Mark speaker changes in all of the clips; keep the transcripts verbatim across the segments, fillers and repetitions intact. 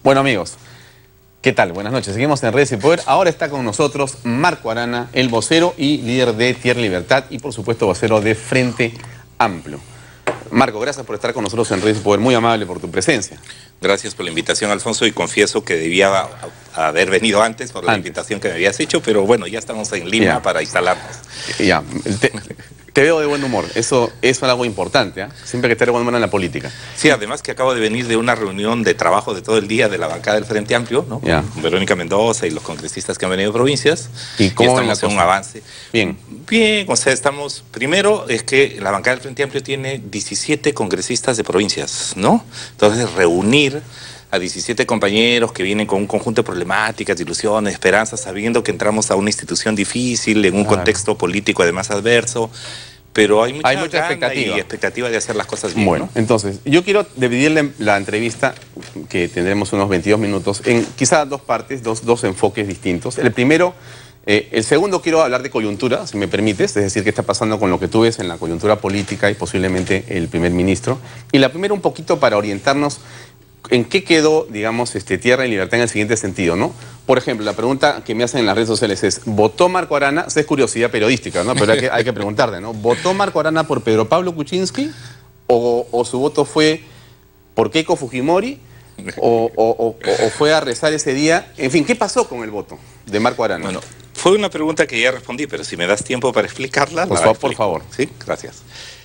Speaker 1: Bueno, amigos, ¿qué tal? Buenas noches. Seguimos en Redes y Poder. Ahora está con nosotros Marco Arana, el vocero y líder de Tierra y Libertad y, por supuesto, vocero de Frente Amplio. Marco, gracias por estar con nosotros en Redes y Poder. Muy amable por tu presencia.
Speaker 2: Gracias por la invitación, Alfonso, y confieso que debía haber venido antes por la antes. invitación que me habías hecho, pero bueno, ya estamos en Lima ya. para instalarnos.
Speaker 1: Ya, te, te veo de buen humor. Eso, eso es algo importante, ¿eh? Siempre hay que estar de buen humor en la política.
Speaker 2: Sí, además que acabo de venir de una reunión de trabajo de todo el día de la bancada del Frente Amplio, ¿no?
Speaker 1: Ya.
Speaker 2: Con Verónica Mendoza y los congresistas que han venido de provincias.
Speaker 1: ¿Y cómo
Speaker 2: y estamos en un avance.
Speaker 1: Bien.
Speaker 2: Bien, o sea, estamos... Primero es que la bancada del Frente Amplio tiene diecisiete congresistas de provincias, ¿no? Entonces, reunir a diecisiete compañeros que vienen con un conjunto de problemáticas, de ilusiones, esperanzas, sabiendo que entramos a una institución difícil, en un claro. contexto político además adverso, pero hay mucha,
Speaker 1: hay mucha expectativa.
Speaker 2: y expectativa de hacer las cosas bien.
Speaker 1: Bueno, ¿no? Entonces, yo quiero dividirle la entrevista, que tendremos unos veintidós minutos, en quizás dos partes, dos, dos enfoques distintos. El primero, eh, el segundo quiero hablar de coyuntura, si me permites, es decir, qué está pasando con lo que tú ves en la coyuntura política y posiblemente el primer ministro. Y la primera un poquito para orientarnos en qué quedó, digamos, este, Tierra y Libertad en el siguiente sentido, ¿no? Por ejemplo, la pregunta que me hacen en las redes sociales es, ¿votó Marco Arana? Esa es curiosidad periodística, ¿no? Pero hay que, hay que preguntarle, ¿no? ¿Votó Marco Arana por Pedro Pablo Kuczynski? ¿O, o su voto fue por Keiko Fujimori? O, o, o, ¿O fue a rezar ese día? En fin, ¿qué pasó con el voto de Marco Arana?
Speaker 2: Bueno, fue una pregunta que ya respondí, pero si me das tiempo para explicarla...
Speaker 1: Por, favor, por favor.
Speaker 2: Sí, gracias.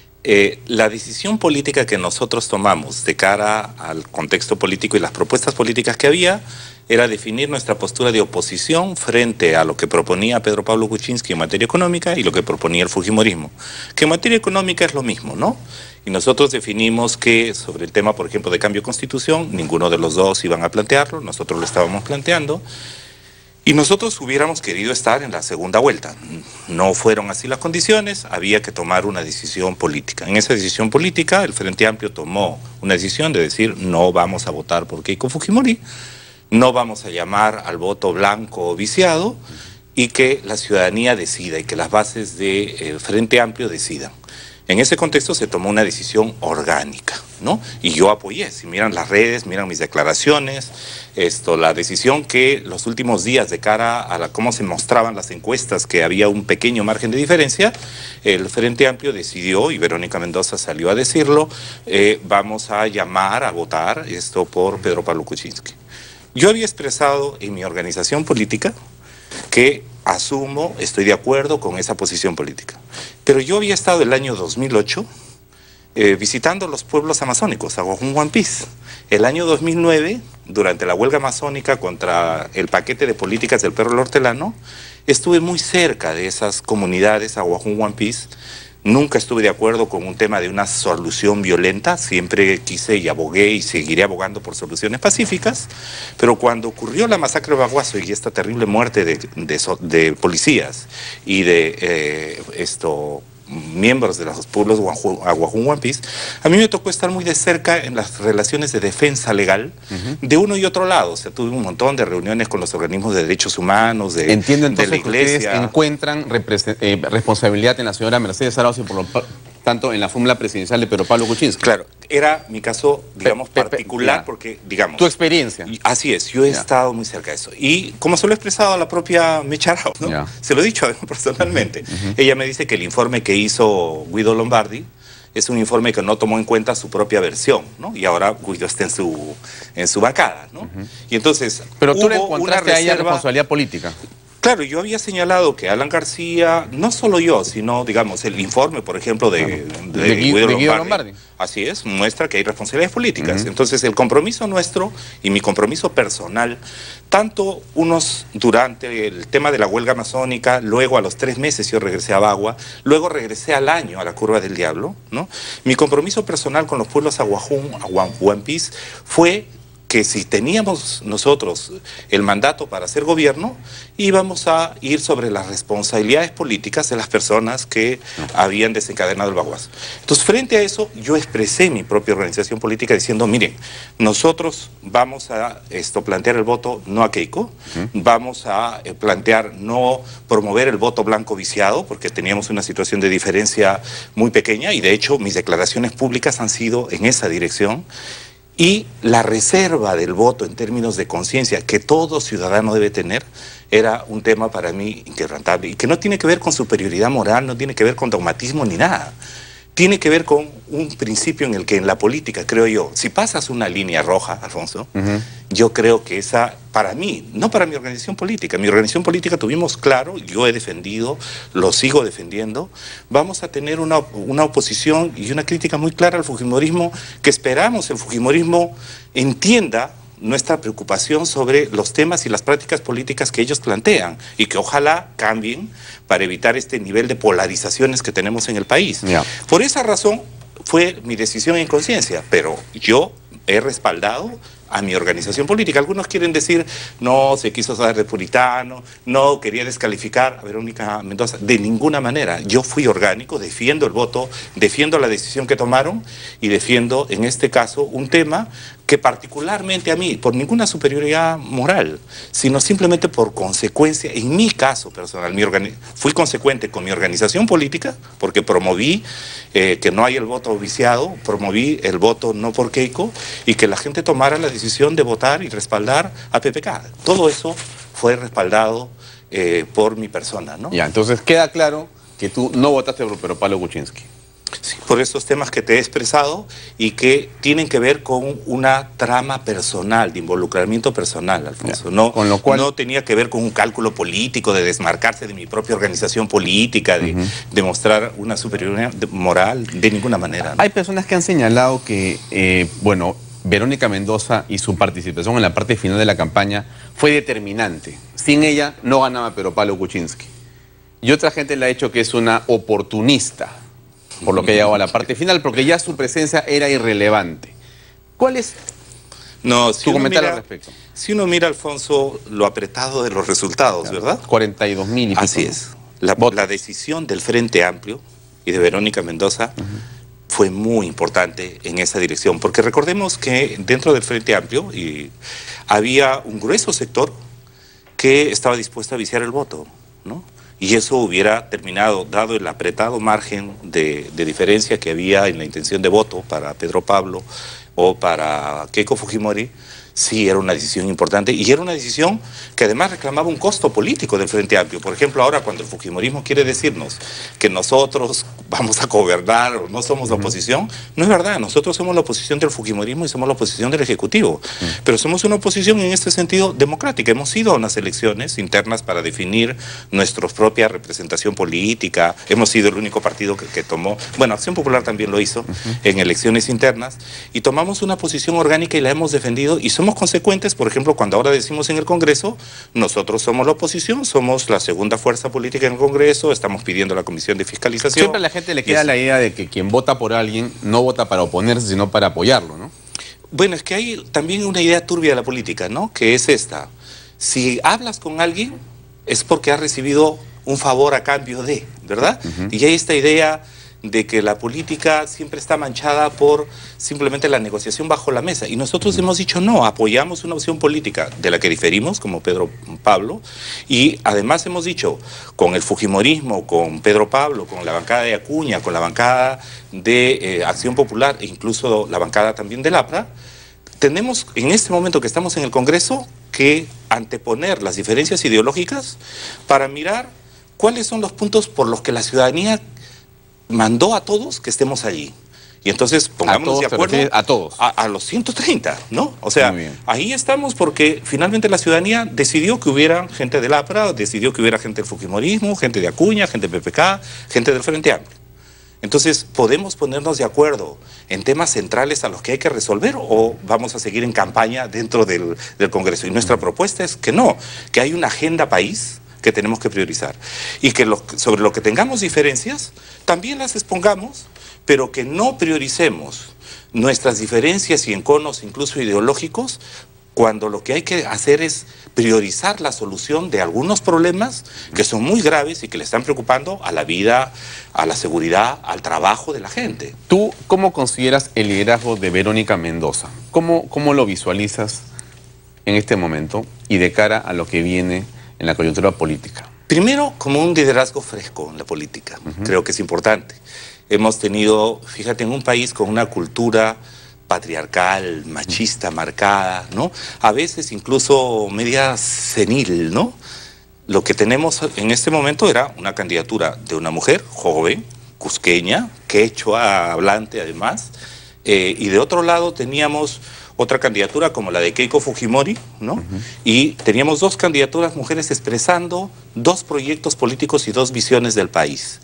Speaker 2: Eh, la decisión política que nosotros tomamos de cara al contexto político y las propuestas políticas que había era definir nuestra postura de oposición frente a lo que proponía Pedro Pablo Kuczynski en materia económica y lo que proponía el fujimorismo, que en materia económica es lo mismo, ¿no? Y nosotros definimos que sobre el tema, por ejemplo, de cambio de constitución, ninguno de los dos iban a plantearlo, nosotros lo estábamos planteando. Y nosotros hubiéramos querido estar en la segunda vuelta. No fueron así las condiciones, había que tomar una decisión política. En esa decisión política, el Frente Amplio tomó una decisión de decir no vamos a votar por Keiko Fujimori, no vamos a llamar al voto blanco o viciado y que la ciudadanía decida y que las bases del Frente Amplio decidan. En ese contexto se tomó una decisión orgánica, ¿no? Y yo apoyé, si miran las redes, miran mis declaraciones, esto, la decisión que los últimos días de cara a la, cómo se mostraban las encuestas, que había un pequeño margen de diferencia, el Frente Amplio decidió, y Verónica Mendoza salió a decirlo, eh, vamos a llamar a votar esto por Pedro Pablo Kuczynski. Yo había expresado en mi organización política que asumo, estoy de acuerdo con esa posición política. Pero yo había estado el año dos mil ocho eh, visitando los pueblos amazónicos, Aguajún Huampís. El año dos mil nueve, durante la huelga amazónica contra el paquete de políticas del perro hortelano, estuve muy cerca de esas comunidades, Aguajún Huampís. Nunca estuve de acuerdo con un tema de una solución violenta, siempre quise y abogué y seguiré abogando por soluciones pacíficas, pero cuando ocurrió la masacre de Baguazo y esta terrible muerte de, de, de policías y de eh, esto... miembros de los pueblos Aguajún Huampís, a mí me tocó estar muy de cerca en las relaciones de defensa legal uh-huh. de uno y otro lado. O sea, tuve un montón de reuniones con los organismos de derechos humanos, de,
Speaker 1: Entiendo entonces
Speaker 2: de la iglesia.
Speaker 1: Que ustedes encuentran eh, responsabilidad en la señora Mercedes Arauz y por lo tanto en la fórmula presidencial de Pedro Pablo Kuczynski.
Speaker 2: Claro, era mi caso, digamos, pe, pe, particular, pe, porque, digamos...
Speaker 1: Tu experiencia.
Speaker 2: Así es, yo he ya. estado muy cerca de eso. Y como se lo he expresado a la propia Mecha Arauz, ¿no? Se lo he dicho personalmente. Uh-huh. Ella me dice que el informe que hizo Guido Lombardi es un informe que no tomó en cuenta su propia versión, ¿no? Y ahora Guido está en su, en su bancada, ¿no? Uh-huh. Y entonces...
Speaker 1: Pero tú le encontraste a ella responsabilidad política.
Speaker 2: Claro, yo había señalado que Alan García, no solo yo, sino, digamos, el informe, por ejemplo, de,
Speaker 1: de,
Speaker 2: de,
Speaker 1: de,
Speaker 2: Guido,
Speaker 1: de Guido
Speaker 2: Lombardi,
Speaker 1: Lombardi.
Speaker 2: Así es, muestra que hay responsabilidades políticas.
Speaker 1: Uh-huh.
Speaker 2: Entonces, el compromiso nuestro y mi compromiso personal, tanto unos durante el tema de la huelga amazónica, luego a los tres meses yo regresé a Bagua, luego regresé al año a la Curva del Diablo, ¿no? Mi compromiso personal con los pueblos Aguajún, Huampís, fue que si teníamos nosotros el mandato para hacer gobierno, íbamos a ir sobre las responsabilidades políticas de las personas que habían desencadenado el Baguazo. Entonces, frente a eso, yo expresé mi propia organización política diciendo, miren, nosotros vamos a esto, plantear el voto no a Keiko, uh-huh. vamos a eh, plantear no promover el voto blanco viciado, porque teníamos una situación de diferencia muy pequeña, y de hecho mis declaraciones públicas han sido en esa dirección. Y la reserva del voto en términos de conciencia que todo ciudadano debe tener era un tema para mí inquebrantable y que no tiene que ver con superioridad moral, no tiene que ver con dogmatismo ni nada. Tiene que ver con un principio en el que en la política, creo yo, si pasas una línea roja, Alfonso, uh-huh. yo creo que esa, para mí, no para mi organización política, mi organización política tuvimos claro, yo he defendido, lo sigo defendiendo, vamos a tener una, una oposición y una crítica muy clara al fujimorismo, que esperamos el fujimorismo entienda nuestra preocupación sobre los temas y las prácticas políticas que ellos plantean y que ojalá cambien para evitar este nivel de polarizaciones que tenemos en el país. Yeah. Por esa razón fue mi decisión en conciencia, pero yo he respaldado a mi organización política. Algunos quieren decir, no, se quiso ser de puritano, no, quería descalificar a Verónica Mendoza. De ninguna manera. Yo fui orgánico, defiendo el voto, defiendo la decisión que tomaron y defiendo, en este caso, un tema que particularmente a mí, por ninguna superioridad moral, sino simplemente por consecuencia, en mi caso personal, mi fui consecuente con mi organización política, porque promoví eh, que no haya el voto viciado, promoví el voto no por Keiko, y que la gente tomara la decisión de votar y respaldar a P P K. Todo eso fue respaldado eh, por mi persona, ¿no?
Speaker 1: Ya, entonces queda claro que tú no votaste por Pedro Pablo Kuczynski.
Speaker 2: Sí, por estos temas que te he expresado y que tienen que ver con una trama personal, de involucramiento personal, Alfonso. No, con lo cual... no tenía que ver con un cálculo político de desmarcarse de mi propia organización política, de uh-huh. demostrar una superioridad moral, de ninguna manera, ¿no?
Speaker 1: Hay personas que han señalado que, eh, bueno, Verónica Mendoza y su participación en la parte final de la campaña fue determinante. Sin ella no ganaba Pedro Pablo Kuczynski. Y otra gente le ha dicho que es una oportunista, por lo que ha llegado a la parte final, porque ya su presencia era irrelevante. ¿Cuál es
Speaker 2: no, si
Speaker 1: tu comentario
Speaker 2: mira,
Speaker 1: al respecto?
Speaker 2: Si uno mira, Alfonso, lo apretado de los resultados, claro, ¿verdad?
Speaker 1: cuarenta y dos mil y pico.
Speaker 2: Así es. La, la decisión del Frente Amplio y de Verónica Mendoza uh-huh. fue muy importante en esa dirección, porque recordemos que dentro del Frente Amplio y había un grueso sector que estaba dispuesto a viciar el voto, ¿no? Y eso hubiera terminado, dado el apretado margen de, de diferencia que había en la intención de voto para Pedro Pablo o para Keiko Fujimori, sí era una decisión importante y era una decisión que además reclamaba un costo político del Frente Amplio. Por ejemplo, ahora cuando el fujimorismo quiere decirnos que nosotros vamos a gobernar o no somos la oposición, no es verdad. Nosotros somos la oposición del fujimorismo y somos la oposición del Ejecutivo. Pero somos una oposición en este sentido democrática. Hemos ido a unas elecciones internas para definir nuestra propia representación política. Hemos sido el único partido que, que tomó, bueno, Acción Popular también lo hizo en elecciones internas y tomamos una posición orgánica y la hemos defendido y somos consecuentes. Por ejemplo, cuando ahora decimos en el Congreso, nosotros somos la oposición, somos la segunda fuerza política en el Congreso, estamos pidiendo la comisión de fiscalización.
Speaker 1: Siempre a la gente le queda la idea de que quien vota por alguien no vota para oponerse, sino para apoyarlo, ¿no?
Speaker 2: Bueno, es que hay también una idea turbia de la política, ¿no? Que es esta. Si hablas con alguien, es porque has recibido un favor a cambio de, ¿verdad? Uh-huh. Y hay esta idea de que la política siempre está manchada por simplemente la negociación bajo la mesa. Y nosotros uh-huh. hemos dicho no, apoyamos una opción política de la que diferimos, como Pedro Pablo, y además hemos dicho, con el fujimorismo, con Pedro Pablo, con la bancada de Acuña, con la bancada de eh, Acción Popular e incluso la bancada también del APRA, tenemos en este momento que estamos en el Congreso que anteponer las diferencias ideológicas para mirar cuáles son los puntos por los que la ciudadanía mandó a todos que estemos allí. Y entonces pongámonos de acuerdo
Speaker 1: a todos.
Speaker 2: A, a los ciento treinta, ¿no? O sea, ahí estamos porque finalmente la ciudadanía decidió que hubiera gente del APRA, decidió que hubiera gente del fujimorismo, gente de Acuña, gente del P P K, gente del Frente Amplio. Entonces, ¿podemos ponernos de acuerdo en temas centrales a los que hay que resolver o vamos a seguir en campaña dentro del, del Congreso? Y nuestra propuesta es que no, que hay una agenda país que tenemos que priorizar y que lo, sobre lo que tengamos diferencias también las expongamos, pero que no prioricemos nuestras diferencias y enconos incluso ideológicos cuando lo que hay que hacer es priorizar la solución de algunos problemas que son muy graves y que le están preocupando a la vida, a la seguridad, al trabajo de la gente.
Speaker 1: ¿Tú cómo consideras el liderazgo de Verónica Mendoza? ¿Cómo, cómo lo visualizas en este momento y de cara a lo que viene en la coyuntura política?
Speaker 2: Primero, como un liderazgo fresco en la política. Uh-huh. Creo que es importante. Hemos tenido, fíjate, en un país con una cultura patriarcal, machista, marcada, ¿no? A veces incluso media senil, ¿no? Lo que tenemos en este momento era una candidatura de una mujer joven, cusqueña, quechua hablante además, eh, y de otro lado teníamos otra candidatura como la de Keiko Fujimori, ¿no? Uh-huh. Y teníamos dos candidaturas mujeres expresando dos proyectos políticos y dos visiones del país.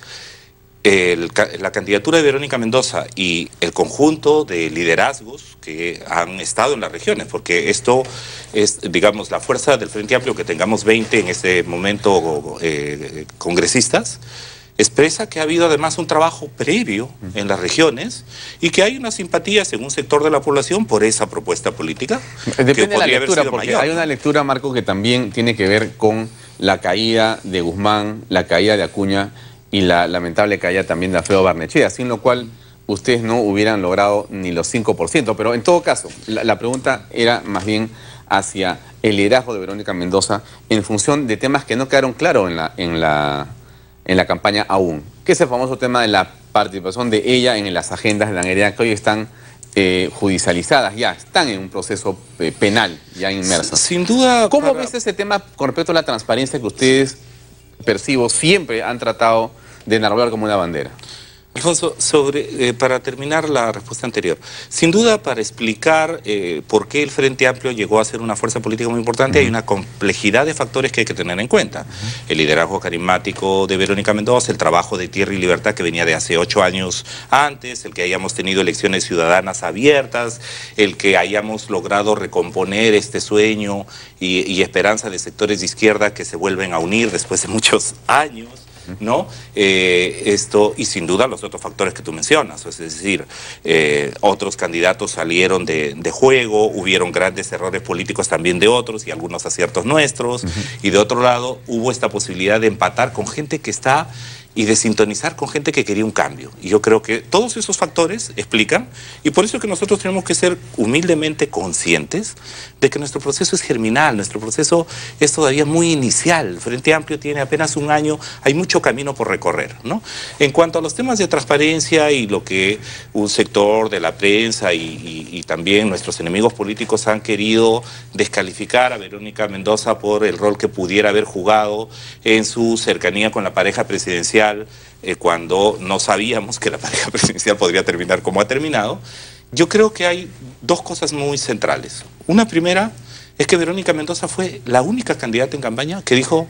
Speaker 2: El, la candidatura de Verónica Mendoza y el conjunto de liderazgos que han estado en las regiones, porque esto es, digamos, la fuerza del Frente Amplio, que tengamos veinte en este momento eh, congresistas, expresa que ha habido además un trabajo previo en las regiones y que hay una simpatía en un sector de la población por esa propuesta política.
Speaker 1: Depende
Speaker 2: que
Speaker 1: de la lectura, porque
Speaker 2: mayor,
Speaker 1: hay una lectura, Marco, que también tiene que ver con la caída de Guzmán, la caída de Acuña y la lamentable caída también de Alfredo Barnechea, sin lo cual ustedes no hubieran logrado ni los cinco por ciento. Pero en todo caso, la, la pregunta era más bien hacia el liderazgo de Verónica Mendoza en función de temas que no quedaron claros en la, en la, en la campaña aún, que es el famoso tema de la participación de ella en las agendas de la Nerea, que hoy están eh, judicializadas, ya están en un proceso eh, penal, ya inmersas.
Speaker 2: Sin duda.
Speaker 1: ¿Cómo
Speaker 2: para...
Speaker 1: ves ese tema con respecto a la transparencia que ustedes, percibo, siempre han tratado de enarbolar como una bandera?
Speaker 2: Alfonso, sobre, eh, para terminar la respuesta anterior, sin duda para explicar eh, por qué el Frente Amplio llegó a ser una fuerza política muy importante, uh-huh. hay una complejidad de factores que hay que tener en cuenta. Uh-huh. El liderazgo carismático de Verónica Mendoza, el trabajo de Tierra y Libertad que venía de hace ocho años antes, el que hayamos tenido elecciones ciudadanas abiertas, el que hayamos logrado recomponer este sueño y, y esperanza de sectores de izquierda que se vuelven a unir después de muchos años, ¿no? Eh, esto, y sin duda los otros factores que tú mencionas, es decir, eh, otros candidatos salieron de, de juego, hubieron grandes errores políticos también de otros y algunos aciertos nuestros, uh-huh. y de otro lado hubo esta posibilidad de empatar con gente que está y de sintonizar con gente que quería un cambio. Y yo creo que todos esos factores explican, y por eso es que nosotros tenemos que ser humildemente conscientes de que nuestro proceso es germinal, nuestro proceso es todavía muy inicial. El Frente Amplio tiene apenas un año, hay mucho camino por recorrer, ¿no? En cuanto a los temas de transparencia y lo que un sector de la prensa y, y, y también nuestros enemigos políticos han querido descalificar a Verónica Mendoza por el rol que pudiera haber jugado en su cercanía con la pareja presidencial, Eh, cuando no sabíamos que la pareja presidencial podría terminar como ha terminado, yo creo que hay dos cosas muy centrales. Una primera es que Verónica Mendoza fue la única candidata en campaña que dijo: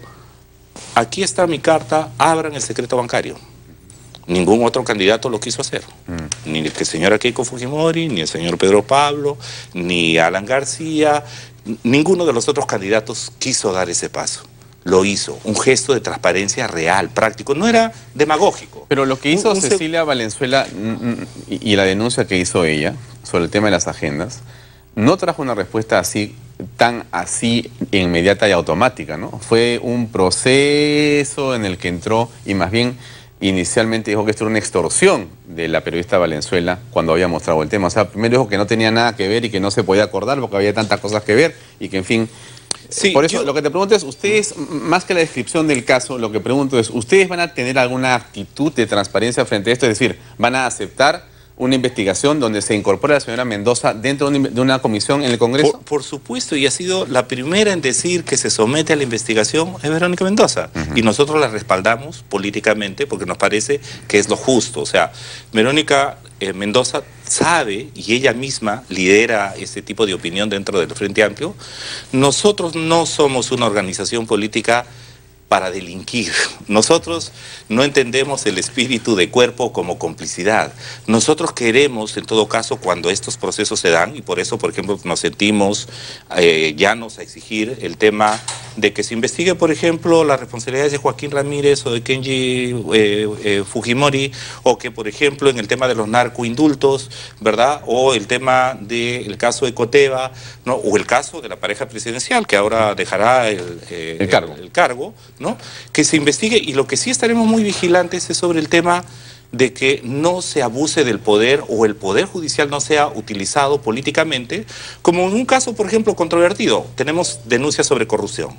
Speaker 2: aquí está mi carta, abran el secreto bancario. Ningún otro candidato lo quiso hacer. Mm. Ni el señora Keiko Fujimori, ni el señor Pedro Pablo, ni Alan García, ninguno de los otros candidatos quiso dar ese paso. Lo hizo, un gesto de transparencia real, práctico, no era demagógico.
Speaker 1: Pero lo que hizo un, un Cecilia Valenzuela y, y la denuncia que hizo ella sobre el tema de las agendas, no trajo una respuesta así, tan así inmediata y automática, ¿no? Fue un proceso en el que entró y más bien inicialmente dijo que esto era una extorsión de la periodista Valenzuela cuando había mostrado el tema. O sea, primero dijo que no tenía nada que ver y que no se podía acordar porque había tantas cosas que ver y que, en fin... Sí, por eso yo... lo que te pregunto es, ustedes, más que la descripción del caso, lo que pregunto es, ¿ustedes van a tener alguna actitud de transparencia frente a esto? Es decir, ¿van a aceptar una investigación donde se incorpore a la señora Mendoza dentro de una comisión en el Congreso?
Speaker 2: Por, por supuesto, y ha sido la primera en decir que se somete a la investigación es Verónica Mendoza. Uh-huh. Y nosotros la respaldamos políticamente porque nos parece que es lo justo. O sea, Verónica eh, Mendoza sabe, y ella misma lidera ese tipo de opinión dentro del Frente Amplio. Nosotros no somos una organización política para delinquir. Nosotros no entendemos el espíritu de cuerpo como complicidad. Nosotros queremos, en todo caso, cuando estos procesos se dan, y por eso, por ejemplo, nos sentimos eh, llanos a exigir el tema de que se investigue, por ejemplo, las responsabilidades de Joaquín Ramírez o de Kenji eh, eh, Fujimori, o que, por ejemplo, en el tema de los narcoindultos, ¿verdad? O el tema del caso de Coteva, ¿no? O el caso de la pareja presidencial, que ahora dejará el, eh,
Speaker 1: el cargo,
Speaker 2: el, el cargo ¿no? Que se investigue, y lo que sí estaremos muy vigilantes es sobre el tema de que no se abuse del poder o el poder judicial no sea utilizado políticamente, como en un caso, por ejemplo, controvertido. Tenemos denuncias sobre corrupción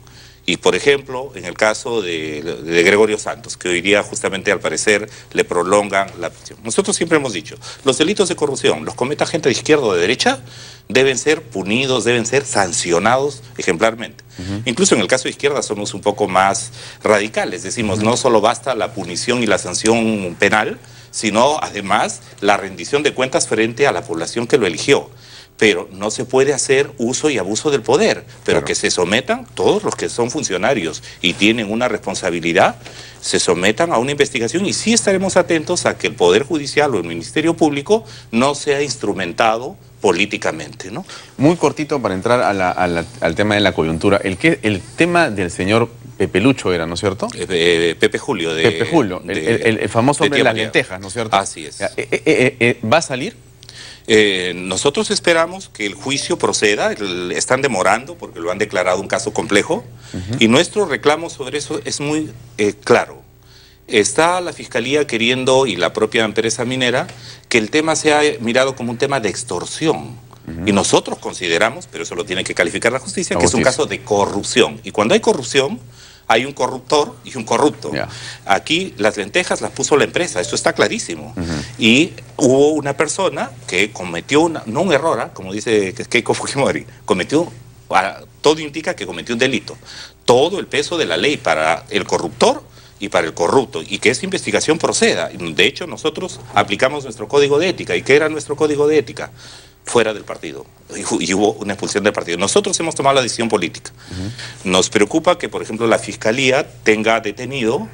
Speaker 2: Y, por ejemplo, en el caso de, de Gregorio Santos, que hoy día justamente al parecer le prolongan la prisión. Nosotros siempre hemos dicho, los delitos de corrupción, los cometa gente de izquierda o de derecha, deben ser punidos, deben ser sancionados ejemplarmente. Uh-huh. Incluso en el caso de izquierda somos un poco más radicales, decimos, uh-huh. no solo basta la punición y la sanción penal, sino además la rendición de cuentas frente a la población que lo eligió. Pero no se puede hacer uso y abuso del poder, pero claro. que se sometan todos los que son funcionarios y tienen una responsabilidad, se sometan a una investigación y sí estaremos atentos a que el Poder Judicial o el Ministerio Público no sea instrumentado políticamente, ¿no?
Speaker 1: Muy cortito para entrar a la, a la, al tema de la coyuntura. El, que, el tema del señor Pepe Lucho era, ¿no es cierto?
Speaker 2: Eh, eh, Pepe Julio. De,
Speaker 1: Pepe Julio, de, el, el, el famoso hombre de las lentejas, ¿no es cierto?
Speaker 2: Así es.
Speaker 1: Eh, eh, eh, eh, ¿Va a salir?
Speaker 2: Eh, nosotros esperamos que el juicio proceda, el, están demorando porque lo han declarado un caso complejo, uh-huh. y nuestro reclamo sobre eso es muy eh, claro. Está la Fiscalía queriendo, y la propia empresa minera, que el tema sea mirado como un tema de extorsión. Uh-huh. Y nosotros consideramos, pero eso lo tiene que calificar la justicia, la que justicia. es un caso de corrupción. Y cuando hay corrupción, hay un corruptor y un corrupto. Yeah. Aquí las lentejas las puso la empresa, eso está clarísimo. Uh-huh. Y hubo una persona que cometió, una, no un error, ¿eh? como dice Keiko Fujimori, cometió, todo indica que cometió un delito. Todo el peso de la ley para el corruptor y para el corrupto, y que esa investigación proceda. De hecho, nosotros aplicamos nuestro código de ética. ¿Y qué era nuestro código de ética? Fuera del partido, y hubo una expulsión del partido. Nosotros hemos tomado la decisión política. Uh-huh. Nos preocupa que, por ejemplo, la Fiscalía tenga detenido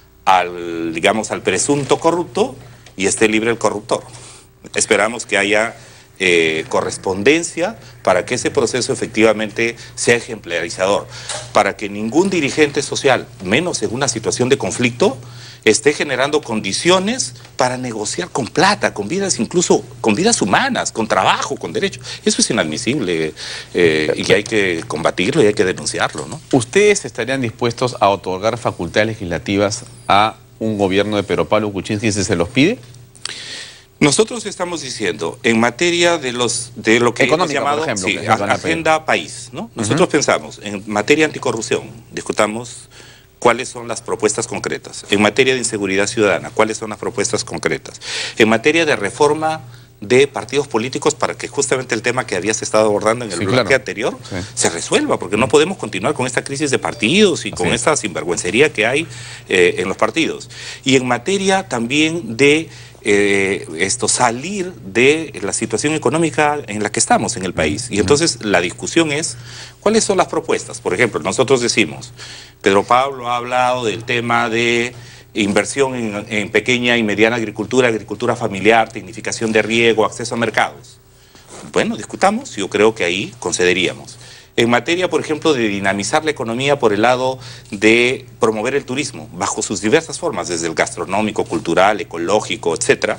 Speaker 2: al, digamos, al presunto corrupto y esté libre el corruptor. Esperamos que haya eh, correspondencia para que ese proceso efectivamente sea ejemplarizador, para que ningún dirigente social, menos en una situación de conflicto, esté generando condiciones para negociar con plata, con vidas, incluso con vidas humanas, con trabajo, con derechos. Eso es inadmisible eh, y hay que combatirlo y hay que denunciarlo, ¿no?
Speaker 1: ¿Ustedes estarían dispuestos a otorgar facultades legislativas a un gobierno de Pedro Pablo Kuczynski si se los pide?
Speaker 2: Nosotros estamos diciendo, en materia de los de lo que hemos llamado
Speaker 1: por ejemplo,
Speaker 2: sí,
Speaker 1: que
Speaker 2: agenda país, ¿no? Nosotros uh-huh. pensamos, en materia anticorrupción, discutamos cuáles son las propuestas concretas. En materia de inseguridad ciudadana, cuáles son las propuestas concretas. En materia de reforma de partidos políticos para que justamente el tema que habías estado abordando en el sí, bloque claro. anterior sí. se resuelva, porque no podemos continuar con esta crisis de partidos y con sí. esta sinvergüencería que hay eh, en los partidos. Y en materia también de eh, esto salir de la situación económica en la que estamos en el país. Y entonces la discusión es, ¿cuáles son las propuestas? Por ejemplo, nosotros decimos, Pedro Pablo ha hablado del tema de inversión en, en pequeña y mediana agricultura, agricultura familiar, tecnificación de riego, acceso a mercados. Bueno, discutamos, yo creo que ahí concederíamos. En materia, por ejemplo, de dinamizar la economía por el lado de promover el turismo, bajo sus diversas formas, desde el gastronómico, cultural, ecológico, etcétera,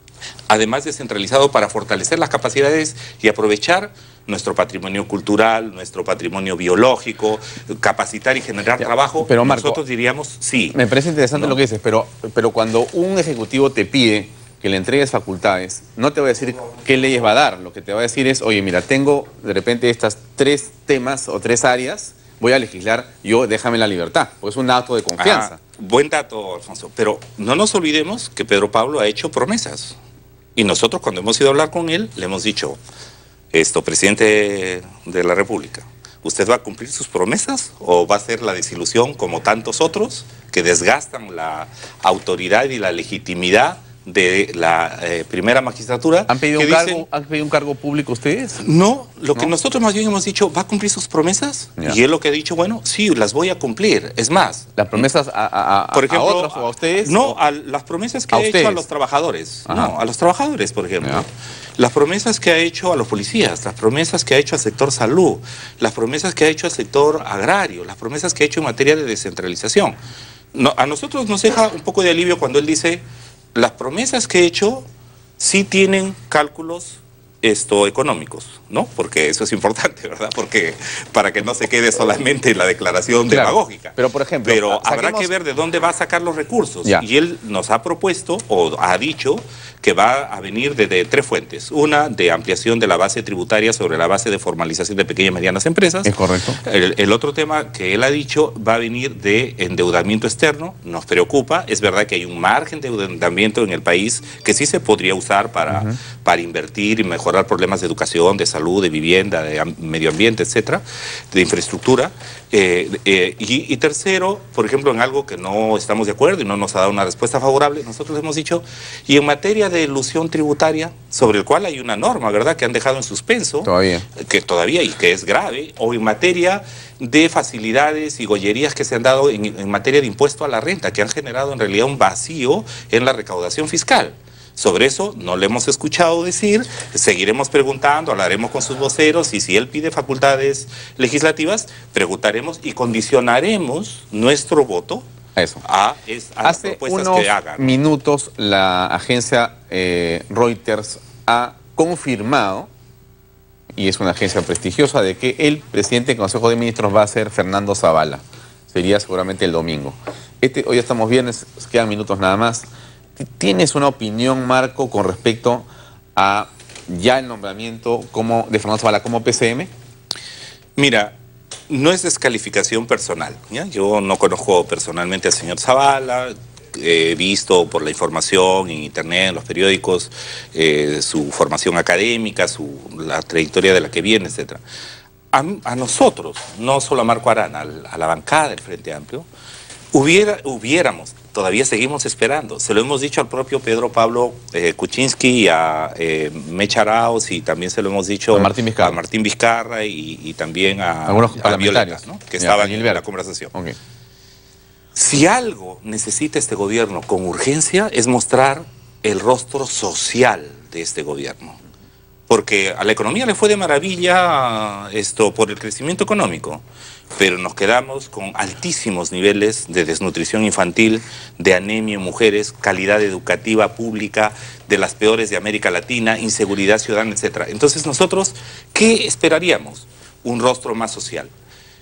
Speaker 2: además descentralizado para fortalecer las capacidades y aprovechar nuestro patrimonio cultural, nuestro patrimonio biológico, capacitar y generar ya, trabajo,
Speaker 1: pero Marco,
Speaker 2: nosotros diríamos sí.
Speaker 1: Me parece interesante ¿no? lo que dices, pero, pero cuando un ejecutivo te pide que le entregues facultades, no te va a decir qué leyes va a dar, lo que te va a decir es, oye, mira, tengo de repente estas tres temas o tres áreas, voy a legislar, yo déjame la libertad, porque es un acto de confianza.
Speaker 2: Ah, buen dato, Alfonso, pero no nos olvidemos que Pedro Pablo ha hecho promesas, y nosotros cuando hemos ido a hablar con él, le hemos dicho, esto, presidente de la República, ¿usted va a cumplir sus promesas o va a ser la desilusión como tantos otros que desgastan la autoridad y la legitimidad de la eh, primera magistratura?
Speaker 1: ¿Han pedido, un
Speaker 2: dicen,
Speaker 1: cargo, ¿Han pedido un cargo público ustedes?
Speaker 2: No, lo
Speaker 1: ¿No?
Speaker 2: que nosotros más bien hemos dicho, ¿va a cumplir sus promesas?
Speaker 1: Ya.
Speaker 2: Y él lo que ha dicho, bueno, sí, las voy a cumplir. Es más,
Speaker 1: ¿las promesas a, a, a,
Speaker 2: por ejemplo,
Speaker 1: a otros o a ustedes?
Speaker 2: No,
Speaker 1: o...
Speaker 2: a las promesas que
Speaker 1: ¿A
Speaker 2: ha
Speaker 1: ustedes?
Speaker 2: hecho a los trabajadores.
Speaker 1: Ajá.
Speaker 2: No, a los trabajadores, por ejemplo.
Speaker 1: Ya.
Speaker 2: Las promesas que ha hecho a los policías, las promesas que ha hecho al sector salud, las promesas que ha hecho al sector agrario, las promesas que ha hecho en materia de descentralización. No, a nosotros nos deja un poco de alivio cuando él dice, las promesas que he hecho sí tienen cálculos esto, económicos, ¿no? Porque eso es importante, ¿verdad? Porque para que no se quede solamente en la declaración
Speaker 1: claro,
Speaker 2: demagógica.
Speaker 1: Pero, por ejemplo,
Speaker 2: pero
Speaker 1: saquemos...
Speaker 2: habrá que ver de dónde va a sacar los recursos.
Speaker 1: Ya.
Speaker 2: Y él nos ha propuesto, o ha dicho, que va a venir de, de tres fuentes. Una, de ampliación de la base tributaria sobre la base de formalización de pequeñas y medianas empresas.
Speaker 1: Es correcto.
Speaker 2: El, el otro tema que él ha dicho va a venir de endeudamiento externo, nos preocupa. Es verdad que hay un margen de endeudamiento en el país que sí se podría usar para, uh-huh. para invertir y mejorar problemas de educación, de salud, de vivienda, de medio ambiente, etcétera, de infraestructura. Eh, eh, y, y tercero, por ejemplo, en algo que no estamos de acuerdo y no nos ha dado una respuesta favorable, nosotros hemos dicho, y en materia de elusión tributaria, sobre el cual hay una norma, ¿verdad?, que han dejado en suspenso,
Speaker 1: todavía,
Speaker 2: que todavía y que es grave, o en materia de facilidades y gollerías que se han dado en, en materia de impuesto a la renta, que han generado en realidad un vacío en la recaudación fiscal. Sobre eso no le hemos escuchado decir, seguiremos preguntando, hablaremos con sus voceros y si él pide facultades legislativas, preguntaremos y condicionaremos nuestro voto
Speaker 1: Eso.
Speaker 2: a, es, a las propuestas que hagan.
Speaker 1: Hace unos minutos la agencia eh, Reuters ha confirmado, y es una agencia prestigiosa, de que el presidente del Consejo de Ministros va a ser Fernando Zavala. Sería seguramente el domingo. Este, hoy estamos viernes, quedan minutos nada más. ¿Tienes una opinión, Marco, con respecto a ya el nombramiento como, de Fernando Zavala como P C M?
Speaker 2: Mira, no es descalificación personal, ¿ya? Yo no conozco personalmente al señor Zavala, he visto por la información en internet, en los periódicos, eh, su formación académica, su, la trayectoria de la que viene, etcétera. A, a nosotros, no solo a Marco Arana, a la bancada del Frente Amplio, hubiera, hubiéramos, todavía seguimos esperando, se lo hemos dicho al propio Pedro Pablo eh, Kuczynski y a eh, Mecha Arauz, y también se lo hemos dicho
Speaker 1: a Martín Vizcarra,
Speaker 2: a Martín Vizcarra y, y también a,
Speaker 1: algunos
Speaker 2: a Violeta, ¿no?, que
Speaker 1: ya,
Speaker 2: estaban en la conversación.
Speaker 1: Okay.
Speaker 2: Si algo necesita este gobierno con urgencia es mostrar el rostro social de este gobierno. Porque a la economía le fue de maravilla esto por el crecimiento económico, pero nos quedamos con altísimos niveles de desnutrición infantil, de anemia en mujeres, calidad educativa pública de las peores de América Latina, inseguridad ciudadana, etcétera. Entonces nosotros, ¿qué esperaríamos? Un rostro más social.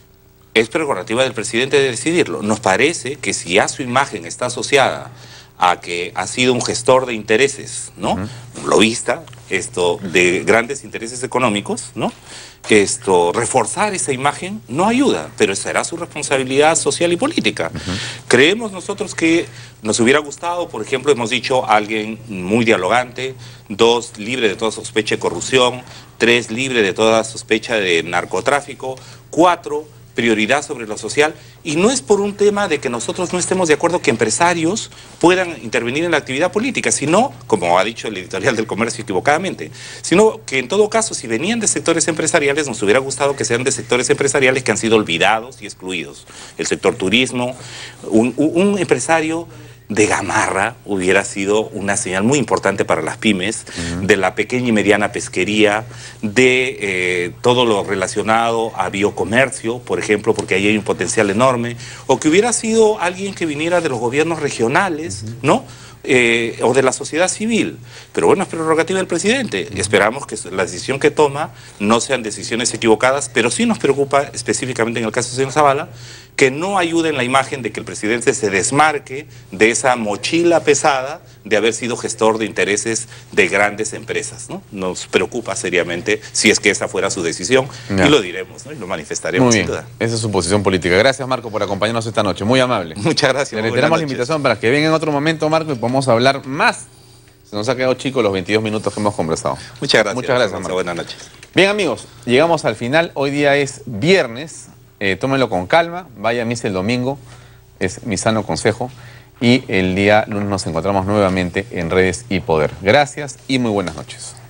Speaker 2: Es prerrogativa del presidente de decidirlo. Nos parece que si ya su imagen está asociada a que ha sido un gestor de intereses, ¿no? Uh-huh. Un lobista, esto, de grandes intereses económicos, ¿no? Esto, reforzar esa imagen no ayuda, pero será su responsabilidad social y política. Uh-huh. Creemos nosotros que nos hubiera gustado, por ejemplo, hemos dicho, alguien muy dialogante, dos, libre de toda sospecha de corrupción, tres, libre de toda sospecha de narcotráfico, cuatro, prioridad sobre lo social, y no es por un tema de que nosotros no estemos de acuerdo que empresarios puedan intervenir en la actividad política, sino, como ha dicho el editorial del Comercio equivocadamente, sino que en todo caso, si venían de sectores empresariales, nos hubiera gustado que sean de sectores empresariales que han sido olvidados y excluidos. El sector turismo, un, un empresario de Gamarra hubiera sido una señal muy importante para las pymes, uh-huh. de la pequeña y mediana pesquería, de eh, todo lo relacionado a biocomercio, por ejemplo, porque ahí hay un potencial enorme, o que hubiera sido alguien que viniera de los gobiernos regionales, uh-huh. ¿no?, Eh, o de la sociedad civil. Pero bueno, es prerrogativa del presidente. Esperamos que la decisión que toma no sean decisiones equivocadas, pero sí nos preocupa, específicamente en el caso del señor Zavala, que no ayude en la imagen de que el presidente se desmarque de esa mochila pesada de haber sido gestor de intereses de grandes empresas, ¿no? Nos preocupa seriamente si es que esa fuera su decisión, ya. Y lo diremos, ¿no?, y lo manifestaremos.
Speaker 1: Muy bien.
Speaker 2: Sin duda.
Speaker 1: Esa es su posición política. Gracias, Marco, por acompañarnos esta noche. Muy amable.
Speaker 2: Muchas gracias.
Speaker 1: Le reiteramos la invitación para que venga en otro momento, Marco, y podamos hablar más. Se nos ha quedado chico los veintidós minutos que hemos conversado.
Speaker 2: Muchas gracias.
Speaker 1: Muchas gracias, Marco.
Speaker 2: Buenas noches.
Speaker 1: Bien, amigos, llegamos al final. Hoy día es viernes. Eh, tómenlo con calma. Vaya a misa el domingo. Es mi sano consejo. Y el día lunes nos encontramos nuevamente en Redes y Poder. Gracias y muy buenas noches.